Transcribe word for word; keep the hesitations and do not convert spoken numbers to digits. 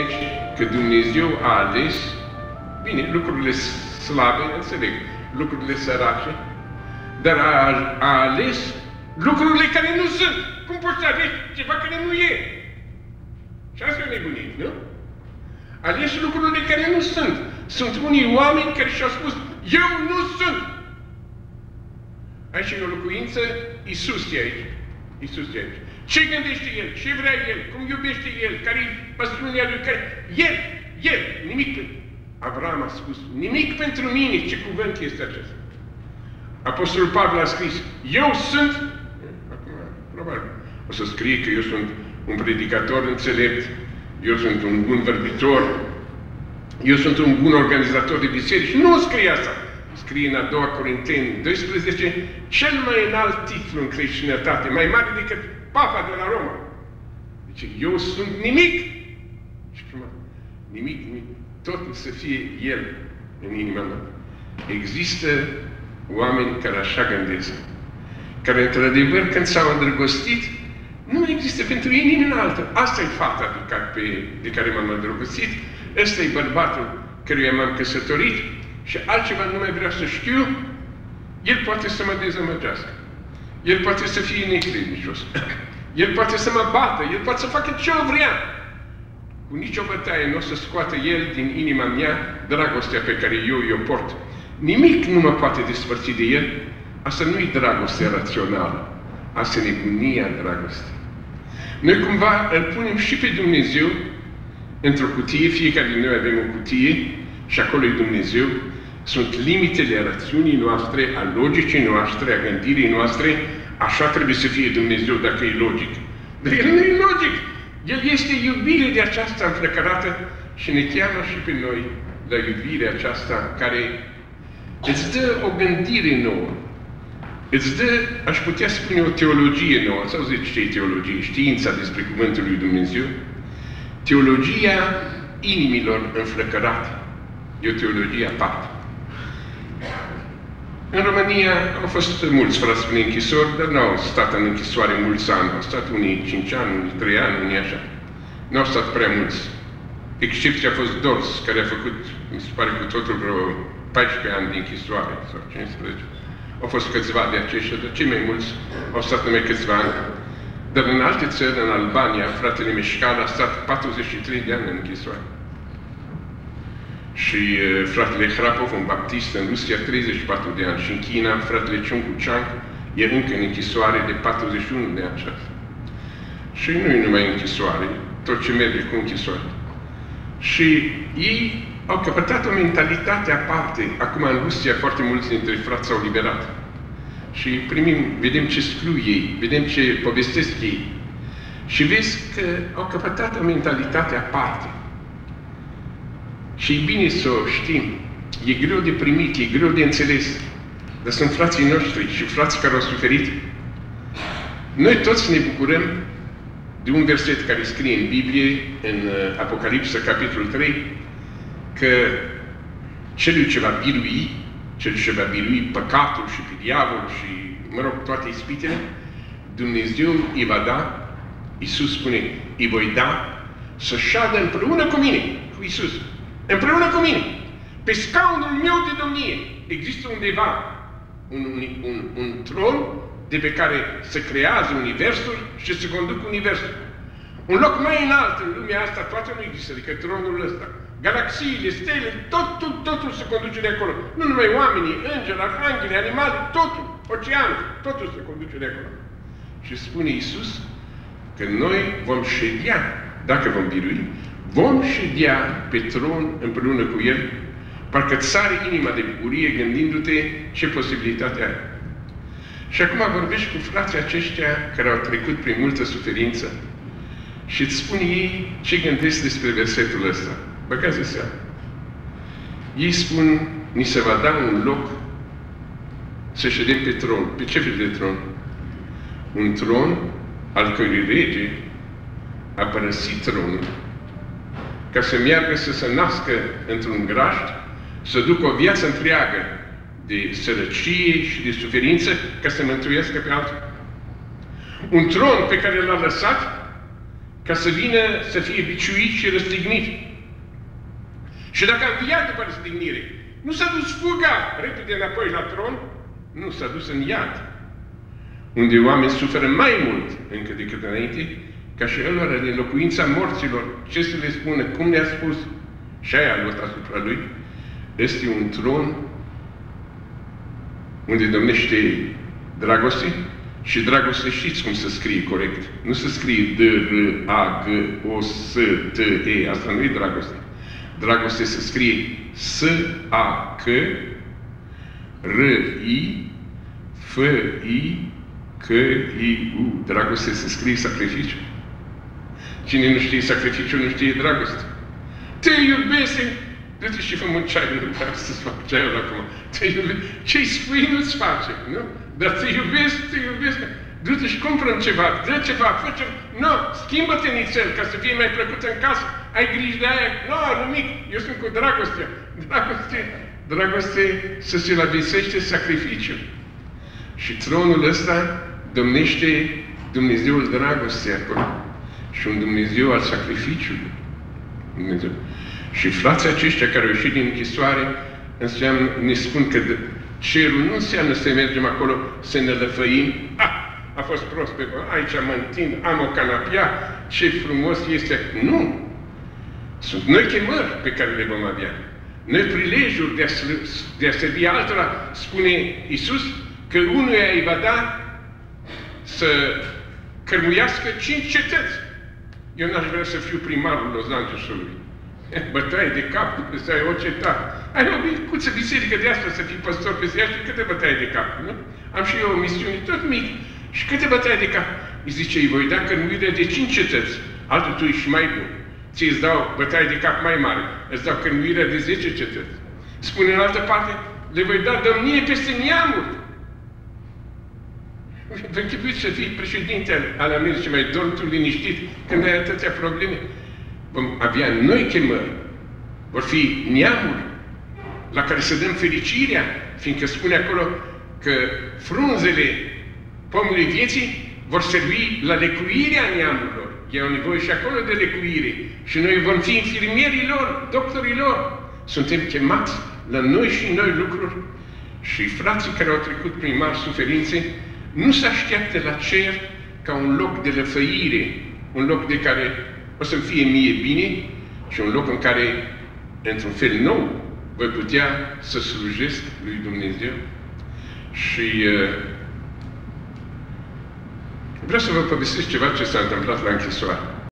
aici că Dumnezeu a ales, bine, lucrurile slabe, înțeleg, lucrurile sărace, dar a, a ales lucrurile care nu sunt. Cum poți să alegi ceva care nu e? Și asta e nebunie, nu? Ales lucrurile care nu sunt. Sunt unii oameni care și-au spus, eu nu sunt. Aici e o locuință, Iisus e aici. Iisus e aici. Ce gândește El? Ce vrea El? Cum iubește El? Care-i pasiunea Lui? Care... El! El! Nimic. Avram a spus, nimic pentru mine. Ce cuvânt este acesta? Apostolul Pavel a scris, eu sunt, acum, probabil, o să scrie că eu sunt un predicator înțelept, eu sunt un bun vorbitor, eu sunt un bun organizator de biserici. Nu scrie asta. Scrie în a doua Corinteni doisprezece, cel mai înalt titlu în creștinătate, mai mare decât Papa de la Roma. Deci, eu sunt nimic. Și prima, nimic, nimic. Totul să fie El în inima mea. Există oameni care așa gândesc, care, într-adevăr, când s-au îndrăgostit, nu mai există pentru ei nimeni altă. Asta e fata de care, pe, de care m-am îndrăgostit, ăsta e bărbatul căruia m-am căsătorit și altceva nu mai vreau să știu, el poate să mă dezamăgească. El poate să fie necredincios. El poate să mă bată, el poate să facă ce o vrea. Cu nicio bătaie nu o să scoată el din inima mea dragostea pe care eu o port. Nimic nu mă poate despărți de el. Asta nu e dragostea rațională. Asta e nebunia dragostei. Noi cumva îl punem și pe Dumnezeu într-o cutie, fiecare din noi avem o cutie și acolo e Dumnezeu. Sunt limitele rațiunii noastre, a logicii noastre, a gândirii noastre. Așa trebuie să fie Dumnezeu dacă e logic. Dar El nu e logic. El este iubire de aceasta înflăcărată și ne cheamă și pe noi la iubirea aceasta care îți dă o gândire nouă. Îți dă, aș putea spune, o teologie nouă. Ați auzit ce e teologie? Știința despre Cuvântul lui Dumnezeu. Teologia inimilor înflăcărate. E o teologie aparte. În România au fost mulți frați prin închisori, dar n-au stat în închisoare mulți ani. Au stat unii cinci ani, unii trei ani, unii așa. N-au stat prea mulți. Excepția a fost Dors, care a făcut, mi se pare, cu totul vreo paisprezece ani de închisoare, sau cincisprezece. Au fost câțiva de aceștia, dar cei mai mulți au stat numai câțiva ani. Dar în alte țări, în Albania, fratele Meșcal a stat patruzeci și trei de ani în închisoare. Și uh, fratele Hrapov, un baptist în Rusia, treizeci și patru de ani. Și în China, fratele Chungu Chang e încă în închisoare de patruzeci și unu de ani. Și nu e numai închisoare, tot ce merge cu închisoare. Și ei au căpătat o mentalitate aparte. Acum în Rusia foarte mulți dintre frați s-au liberat. Și primim, vedem ce scriu ei, vedem ce povestesc ei. Și vezi că au căpătat o mentalitate aparte. Și e bine să o știm. E greu de primit, e greu de înțeles. Dar sunt frații noștri și frații care au suferit. Noi toți ne bucurăm de un verset care scrie în Biblie, în Apocalipsa, capitolul trei, că celui ce va birui, celui ce va birui păcatul și pe diavol și, mă rog, toate ispitele, Dumnezeu îi va da, Iisus spune, îi voi da să șadă împreună cu mine, cu Iisus, împreună cu mine, pe scaunul meu de domnie. Există undeva un, un, un, un tron de pe care se creează universul și se conduc universul. Un loc mai înalt în lumea asta, toată nu există decât tronul ăsta. Galaxiile, stele, totul, totul se conduce de acolo. Nu numai oamenii, îngeri, arhangheli, animale, totul, oceanul, totul se conduce de acolo. Și spune Iisus că noi vom ședea, dacă vom birui, vom ședea pe tron împreună cu El, parcă îți sare inima de bucurie gândindu-te ce posibilitate ai. Și acum vorbești cu frații aceștia care au trecut prin multă suferință și îți spun ei ce gândesc despre versetul ăsta. Băgați de seama. Ei spun, ni se va da un loc să ședem pe tron. Pe ce fel de tron? Un tron al cărui rege a părăsit tronul ca să meargă să se nască într-un grajd, să ducă o viață întreagă de sărăcie și de suferință ca să mântuiască pe altul. Un tron pe care l-a lăsat ca să vină să fie biciuit și răstignit. Și dacă a înviat după răstignire, nu s-a dus fuga repede înapoi la tron, nu, s-a dus în iad, unde oamenii suferă mai mult încă decât înainte, ca și ălora din locuința morților. Ce să le spună? Cum ne-a spus? Și aia a luat asupra lui. Este un tron unde domnește dragoste și dragoste știți cum se scrie corect. Nu se scrie D, R, A, G, O, S, T, E. Asta nu e dragoste. Dragoste se scrie S, A, C, R, I, F, I, C, I, U. Dragoste se scrie sacrificiu. Cine nu știe sacrificiu, nu știe dragoste. Te iubesc! Du-te și fă un ceai, nu vreau să-ți fac ceaiul acum. Te iubesc. Ce-i spui nu-ți face, nu? Dar te iubesc, te iubesc. Du-te și cumpără ceva, dă ceva, fă ceva. Nu, schimbă-te nițel ca să fie mai plăcut în casă. Ai grijă de aia. Nu, nimic. Eu sunt cu dragostea. Dragoste, dragoste să se lavisește sacrificiu. Și tronul ăsta domnește Dumnezeul dragostei acolo. Și un Dumnezeu al sacrificiului. Dumnezeu. Și frații aceștia care au ieșit din închisoare înseamnă, ne spun că cerul nu înseamnă să mergem acolo să ne lăfăim. Ah, a fost prost pe aici, mă întind, am o canapia, ce frumos este. Nu! Sunt noi chemări pe care le vom avea. Noi prilejuri de a, de a servi altora, spune Iisus, că unuia îi va da să cărmuiască cinci cetăți. Eu n-aș vrea să fiu primarul Los Angelesului. Bătaie de cap, să ai o cetate. Ai o micuță biserică de asta, să fii păstor pe ea și câte bătaie de cap, nu? Am și eu o misiune tot mic. Și câte bătaie de cap? Îi zice, îi voi da cărmuirea de cinci cetăți. Altul tu ești mai bun. Ți îți dau bătaie de cap mai mare. Îți dau cărmuirea de zece cetăți. Spune în altă parte, le voi da domnie peste neamuri. Vă închipuiți să fii președinte al Americii, mai dorm tu liniștit când ai atâtea probleme. Vom avea noi chemări. Vor fi neamuri la care să dăm fericirea, fiindcă spune acolo că frunzele pomului vieții vor servi la lecuirea neamurilor. Ei au nevoie și acolo de lecuire. Și noi vom fi infirmierii lor, doctorii lor. Suntem chemați la noi și noi lucruri. Și frații care au trecut prin mari suferințe nu se așteaptă la cer ca un loc de lăfăire, un loc de care o să-mi fie mie bine și un loc în care, într-un fel nou, voi putea să slujesc lui Dumnezeu. Și uh, vreau să vă povestesc ceva ce s-a întâmplat la închisoare.